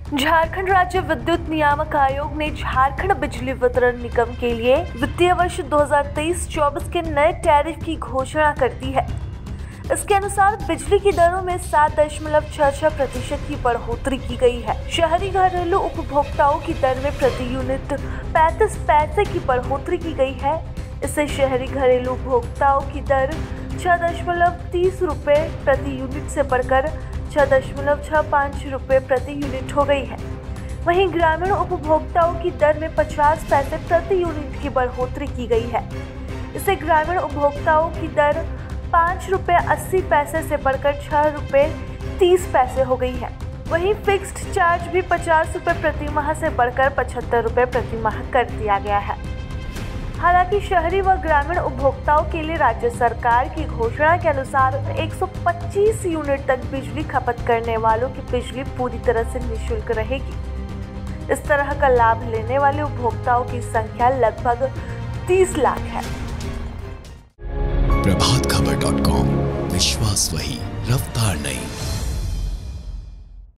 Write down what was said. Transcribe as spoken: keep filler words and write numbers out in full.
झारखंड राज्य विद्युत नियामक आयोग ने झारखंड बिजली वितरण निगम के लिए वित्तीय वर्ष दो हज़ार तेईस चौबीस के नए टैरिफ की घोषणा कर दी है। इसके अनुसार बिजली की दरों में सात दशमलव छह छह प्रतिशत की बढ़ोतरी की गई है। शहरी घरेलू उपभोक्ताओं की दर में प्रति यूनिट पैंतीस पैसे की बढ़ोतरी की गई है। इससे शहरी घरेलू उपभोक्ताओं की दर छह दशमलव तीस रुपए प्रति यूनिट से बढ़कर छह दशमलव छह पाँच रुपए प्रति यूनिट हो गई है। वहीं ग्रामीण उपभोक्ताओं की दर में पचास पैसे प्रति यूनिट की बढ़ोतरी की गई है। इससे ग्रामीण उपभोक्ताओं की दर पाँच रुपये अस्सी पैसे से बढ़कर छह रुपये तीस पैसे हो गई है। वहीं फिक्स्ड चार्ज भी पचास रुपये प्रति माह से बढ़कर पचहत्तर रुपये प्रति माह कर दिया गया है। हालांकि शहरी व ग्रामीण उपभोक्ताओं के लिए राज्य सरकार की घोषणा के अनुसार एक सौ पच्चीस यूनिट तक बिजली खपत करने वालों की बिजली पूरी तरह से निःशुल्क रहेगी। इस तरह का लाभ लेने वाले उपभोक्ताओं की संख्या लगभग तीस लाख है। प्रभात खबर डॉट कॉम, विश्वास वही, रफ्तार नहीं।